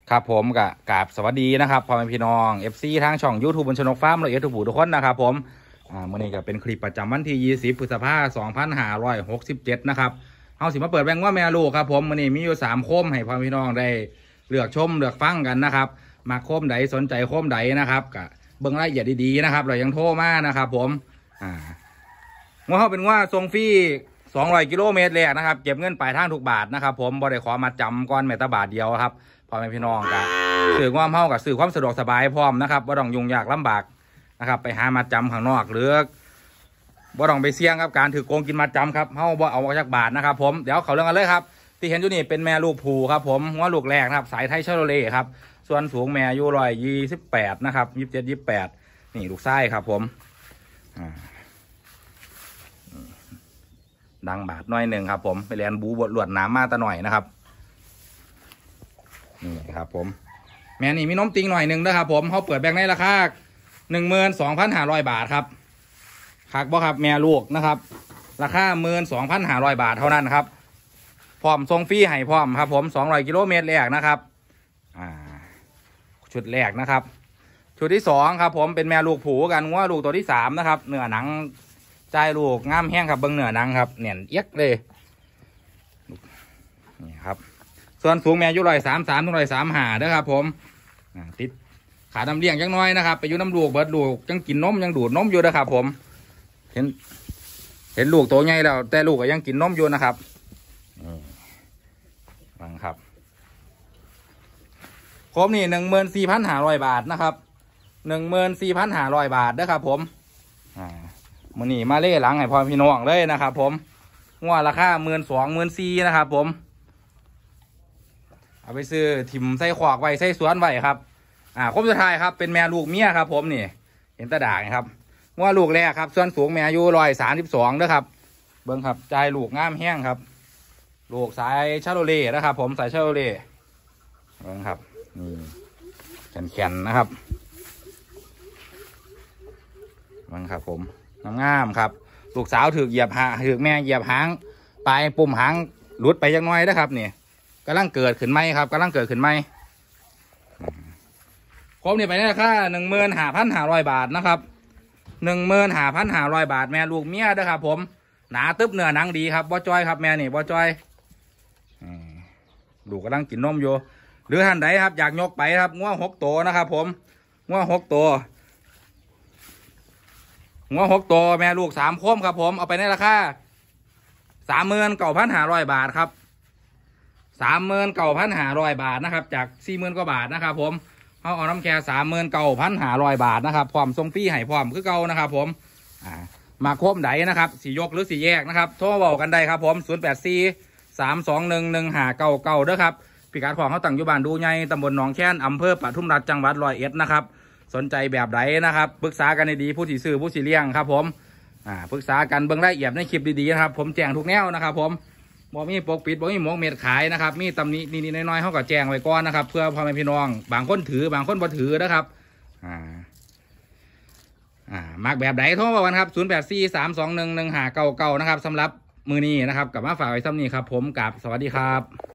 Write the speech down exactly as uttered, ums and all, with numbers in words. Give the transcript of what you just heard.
ครับผมกับกราบสวัสดีนะครับพ่อแม่พี่น้องเอฟซีทางช่อง ยูทูบ บนชนกฟาร์มละเอียดทุกผู้ทุกคนนะครับผมอ่ามื่อนี้ก็เป็นคลิปประจำวันที่ยี่สิบพฤษภาคมสองพันห้าร้อยหกสิบเจ็ดนะครับเอาสิมาเปิดแบงว่าแม่ลูกครับผมมื่อนี้มีอยู่สามโคมให้พ่อแม่พี่น้องได้เลือกชมเลือกฟังกันนะครับมาโคมใดสนใจโคมใดนะครับกับเบิ้งรายละเอียดดีๆนะครับเรายังโทรมานะครับผมอ่าว่าเขาเป็นว่าทรงฟรีสองร้อยกิโลเมตรแรกนะครับเก็บเงินปลายทางทุกบาทนะครับผมบ่ได้ขอมาจำก้อนแม้แต่บาทเดียวครับพ่อแม่พี่น้องกับสื่อความเฮากับสื่อความสะดวกสบายพร้อมนะครับบ่ต้องยุ่งยากลำบากนะครับไปหามาจำข้างนอกหรือบ่ต้องไปเสี่ยงครับการถือโกงกินมาจำครับเฮาบ่เอาจากบาทนะครับผมเดี๋ยวเขาเรื่องกันเลยครับที่เห็นอยู่นี่เป็นแม่ลูกผูครับผมหัวลูกแรกนะครับสายไทยชาโลเล่ครับส่วนสูงแม่อยู่ร้อยยี่สิบแปดนะครับยี่สิบเจ็ดยี่สิบแปดนี่ลูกไส้ครับผมอ่าดังบาทน้อยหนึ่งครับผมไปเรียนบูบดหลวดน้ำมาตะหน่อยนะครับนี่ครับผมแม่นี่มีน้มติงหน่อยหนึ่งนะครับผมเขาเปิดแบงค์ในราคาหนึ่งหมื่นสองพันห้าร้อยบาทครับคักบ่ครับแม่ลูกนะครับราคาหมื่นสองพันห้าร้อยบาทเท่านั้นครับพร้อมทรงฟรีให้พร้อมครับผมสองร้อยกิโลเมตรแรกนะครับอ่าชุดแรกนะครับชุดที่สองครับผมเป็นแม่ลูกผูกันว่าลูกตัวที่สามนะครับเนื้อหนังใจลูกงามแห้งครับเบิ้งเนื้อหนังครับเนียนเอียกเลยนี่ครับส่วนสูงแม่ยุร้อยสามสามถึงร้อยสามหาเด้อครับผมติดขาดำเลี้ยงยังน้อยนะครับไปอยู่น้ำลูกเบิดลูกยังกินนมยังดูดนมอยู่นะครับผมเห็นเห็นลูกโตใหญ่แล้วแต่ลูกก็ยังกินนมอยู่นะครับฟังครับครบนี่หนึ่งหมื่นสี่พันห้าร้อยบาทนะครับหนึ่งหมื่นสี่พันห้าร้อยบาทเด้อครับผมอ่ามือนี่มาเล่หลังให้พ่อพี่น้องเลยนะครับผมงัวราคาหมื่นสองหมื่นสี่นะครับผมเอาไปซื้อถิ่มไส้ขวากไว้ไส้สวนไว้ครับอ่าครบสุดท้ายครับเป็นแม่ลูกเมียครับผมนี่เห็นตาด่างครับงัวลูกแรกครับส่วนสูงแม่อายุร้อยสามสิบสองนะครับเบิ้งครับใจลูกงามแห้งครับลูกสายชาโลเล่นะครับผมสายชาโลเล่เบิ้งครับนี่แข็งๆนะครับเบิ้งครับผมงามครับลูกสาวถือเหยียบหางถือแม่เหยียบหางปลายปุ่มหางหลุดไปยังน้อยนะครับนี่กำลังเกิดขึ้นไหมครับกำลังเกิดขึ้นไหมครบนี่ไปราคาหนึ่งหมื่นห้าพันห้าร้อยบาทนะครับหนึ่งหมื่นห้าพันห้าร้อยบาทแม่ลูกเมียนะครับผมหนาตึ๊บเนื้อหนังดีครับบ่จอยครับแม่นี่บ่จอยลูกกำลังกินนมอยู่หรือท่านใดครับอยากยกไปครับง้วหกตัวนะครับผมง้วหกตัวงัวหกตัวแม่ลูกสามโคมครับผมเอาไปในราคาสามหมื่นเก้าพันห้าร้อยบาทครับสามหมื่นเก้าพันห้าร้อยบาทนะครับจากสี่หมื่นกว่าบาทนะครับผมเอาเอาน้ำแค่สามหมื่นเก้าพันห้าร้อยบาทนะครับพร้อมทรงฟรีให้พร้อมคือเก่านะครับผมอ่ามาโคมใดนะครับสียกหรือสีแยกนะครับโทรบอกกันได้ครับผมศูนย์แปดสี่สามสองหนึ่งหนึ่งห้าเก้าเก้าเด้อครับพิกัดของเขาตั้งอยู่บ้านดูใหญ่ตำบลหนองแค้นอำเภอปทุมราชจังหวัดร้อยเอ็ดนะครับสนใจแบบไหนนะครับปรึกษากันดีผู้ที่ซื้อผู้ที่เลี้ยงครับผมอ่าปรึกษากันเบื้องรายละเอียดในคลิปดีๆนะครับผมแจ้งทุกแนวนะครับผมบ่มีปกปิดบ่มีหมกเม็ดขายนะครับมีตำหนินิดๆน้อยๆเขาก็แจ้งไว้ก่อนนะครับเพื่อพ่อแม่พี่น้องบางคนถือบางคนบ่ถือนะครับอ่าอ่ามักแบบไหนโทรมากันครับศูนย์แปดสี่สามสองหนึ่งหนึ่งห้าเก้าเก้านะครับสำหรับมือนี้นะครับกลับมาฝากไว้ซ้ำนี้ครับผมกับสวัสดีครับ